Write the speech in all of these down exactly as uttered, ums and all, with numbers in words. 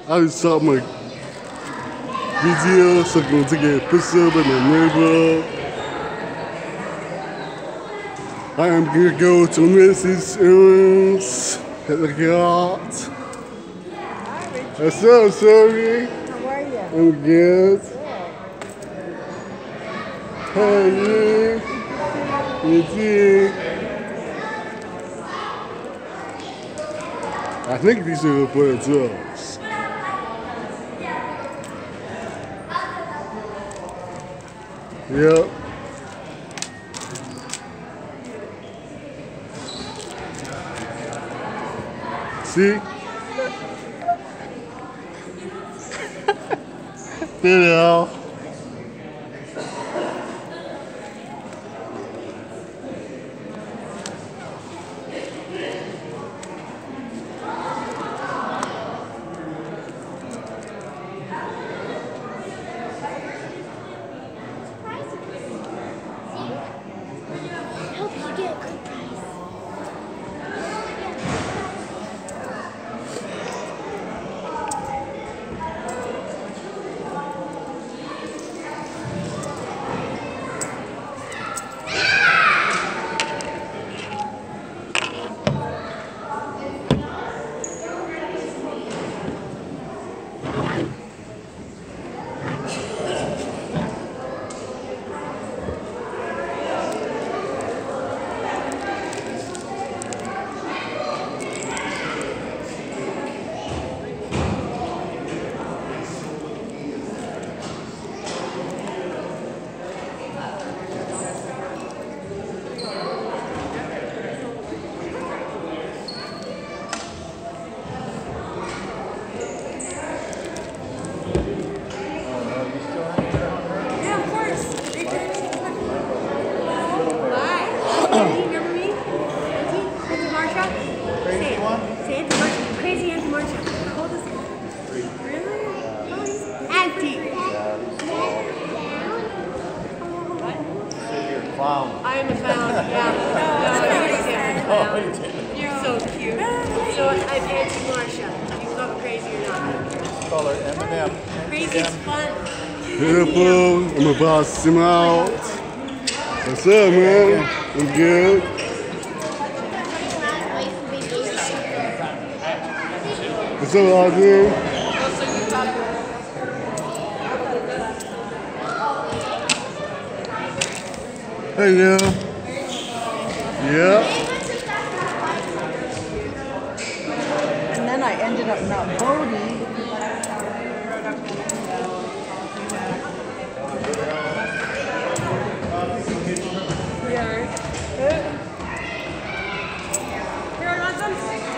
I just saw my video so going to get put up in my neighbor. I am gonna go to Missus Owens at the yacht. What's up, Sophie? How are you? I'm good. How are you? You too. I think these are for the drugs. Yep. See? You know. Help you get a good price. I am a clown, yeah. No, no, you're a You're so cute. So I'm Auntie Marsha. You come crazy or not. Call her M and M. Crazy is fun. Beautiful. I'm about to come out. What's up, man? I'm good. What's up, Audrey? Hey, yeah. Yeah. And then I ended up not voting. We are. Here, want some?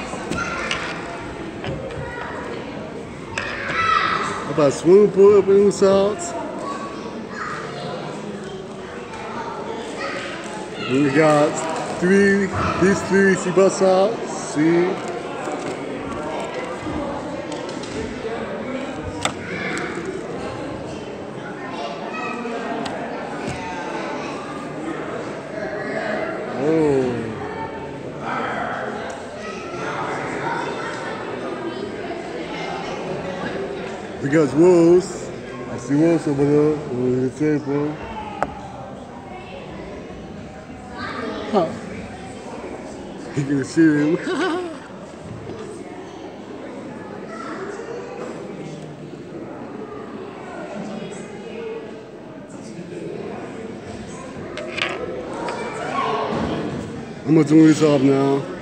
About swimming pool up in the south. We got three, these three sea bus stops. See? Oh. We got wolves. I see wolves over there, over the table. Huh. You can see him. I'm gonna turn this off now.